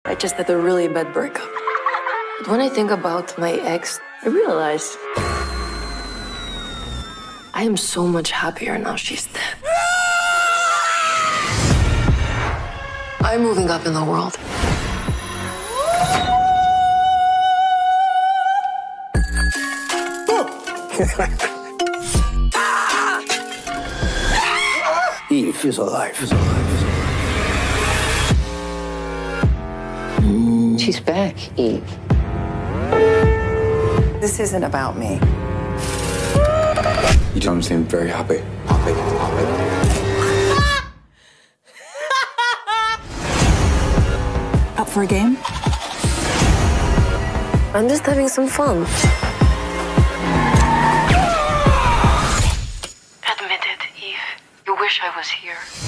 I just had a really bad breakup. But when I think about my ex, I realize I am so much happier now she's dead. I'm moving up in the world. Eve is alive. She's back, Eve. This isn't about me. You don't seem very happy. Up for a game? I'm just having some fun. Admit it, Eve. You wish I was here.